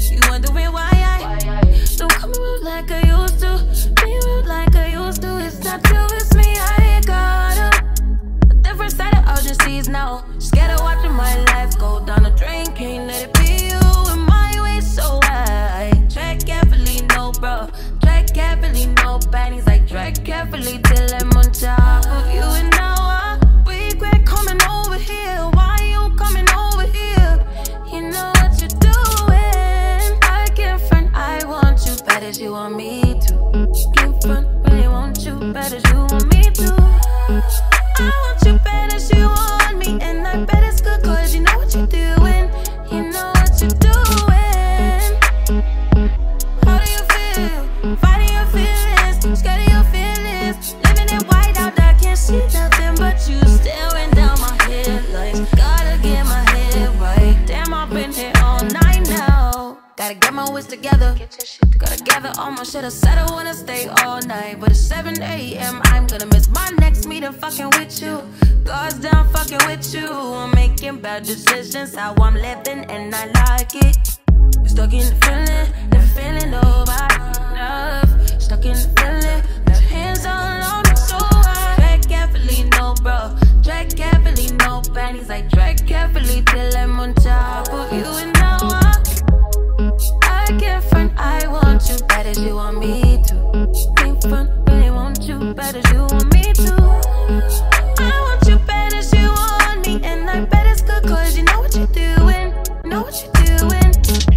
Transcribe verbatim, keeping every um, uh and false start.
You wondering why I don't come around like I used to, be around like I used to. It's not you, it's me. I got a, a different side of urgencies now. Scared of watching my life go down the drain. Can't let it be you in my way, so I tread carefully, no bro. Tread carefully, no panties. I tread carefully till I'm on top of you. And now I regret coming over here. Why you coming over here? You know what you're doing. I can't front, I want you bad as you want me to. Can't front, really want you bad as you want me to. I want you bad as you want me, and I bet it's good cause you know what you're doing. You know what you're doing. How do you feel? Fighting your feelings, scared of your feelings. Living it white out, I can't see nothing but you. Staring down my headlights, gotta get my head right. Damn, I've been here all night now. Gotta get my wits together, gotta gather all my shit. I said I wanna stay all night, but it's seven A M I'm gonna miss my next meeting fucking with you. Guards down fucking with you. I'm making bad decisions, how I'm living and I like it. You're stuck in the feeling, never feeling nobody enough. Stuck in the feeling, got your hands all on me, so I tread carefully, no bro. Tread carefully, no panties. I tread carefully till I'm on top of you. And now I, I can't front, I want you bad as you want me to. Can't front, really want you bad as you want me to. I want you bad as you want me, and I bet it's good cause you know what you're doing. Know what you're doing.